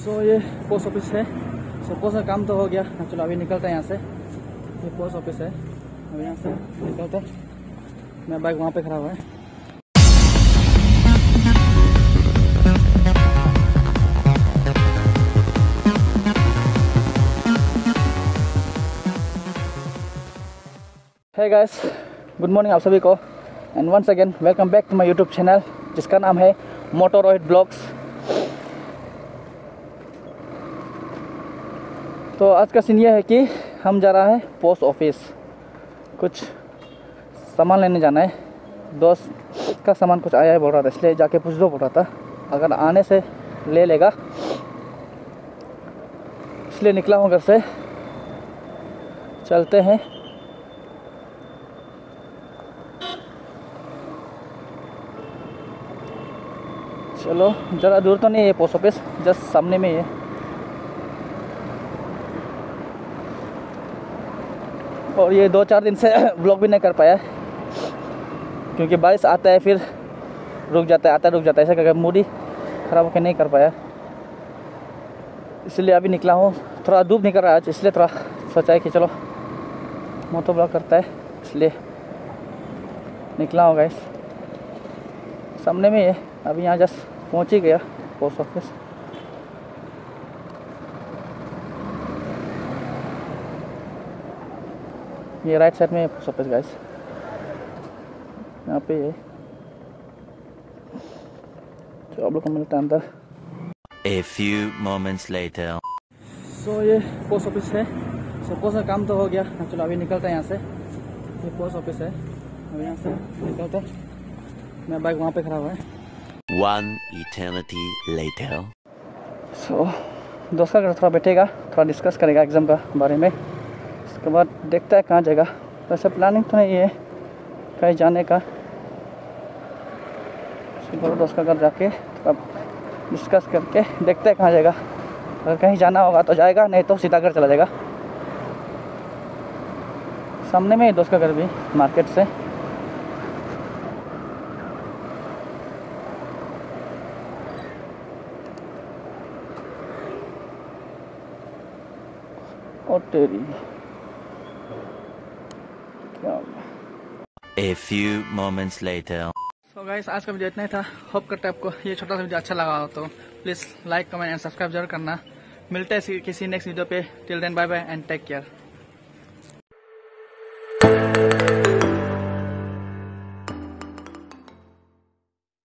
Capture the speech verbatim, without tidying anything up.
सो ये post office है। So post का काम तो हो गया। चलो अभी निकलते हैं यहाँ से। ये पोस्ट ऑफिस है। अभी यहाँ से निकलते हैं। मेरा बाइक वहाँ पे खड़ा हुआ है। हे गाइस, गुड मॉर्निंग आप सभी को। And once again welcome back to my YouTube channel जिसका नाम है मोटो रोहित ब्लॉग्स। तो आज का सीन ये है कि हम जा रहा है पोस्ट ऑफिस, कुछ सामान लेने जाना है। दोस्त का सामान कुछ आया है बोल रहा था, इसलिए जाके पूछ दो बोल रहा था। अगर आने से ले लेगा, इसलिए निकला हूँ घर से। चलते हैं। चलो, ज़रा दूर तो नहीं है पोस्ट ऑफिस, जस्ट सामने में ही है। और ये दो चार दिन से ब्लॉग भी नहीं कर पाया क्योंकि बारिश आता है फिर रुक जाता है, आता है रुक जाता है, ऐसा करके मूड ही ख़राब होकर नहीं कर पाया। इसलिए अभी निकला हूँ। थोड़ा धूप निकल रहा है आज, इसलिए थोड़ा सोचा है कि चलो मोटो ब्लॉग करता है, इसलिए निकला हूँ गाइस। सामने में है, अभी यहाँ जस्ट पहुँच ही गया पोस्ट ऑफिस। ये राइट साइड में है पोस्ट ऑफिस गाइस, यहाँ पे है। तो आप लोग को मिलता है अंदर। A few moments later. सो ये पोस्ट ऑफिस है। सो पोस्ट का काम तो हो गया। चलो अभी निकलते हैं यहाँ से। ये पोस्ट ऑफिस है। अभी यहाँ से निकलते हैं। मेरा बाइक वहाँ पे खड़ा हुआ है। One eternity later. सो दोस्त का थोड़ा बैठेगा, थोड़ा डिस्कस करेगा एग्ज़ाम का बारे में। उसके बाद देखता है कहाँ जाएगा। वैसे प्लानिंग तो नहीं है कहीं जाने का। बोलो दोस्त का घर जाके थोड़ा डिस्कस करके देखते हैं कहाँ जाएगा। अगर कहीं जाना होगा तो जाएगा, नहीं तो सीधा घर चला जाएगा। सामने में ही दोस्त का घर भी मार्केट से। और तेरी क्या A few moments later. So so guys, आज का वीडियो इतना ही था। होप करते हैं आपको ये छोटा सा वीडियो अच्छा लगा हो तो please like comment and subscribe जरूर करना। मिलते हैं किसी नेक्स्ट वीडियो पे। Till then bye bye and take care.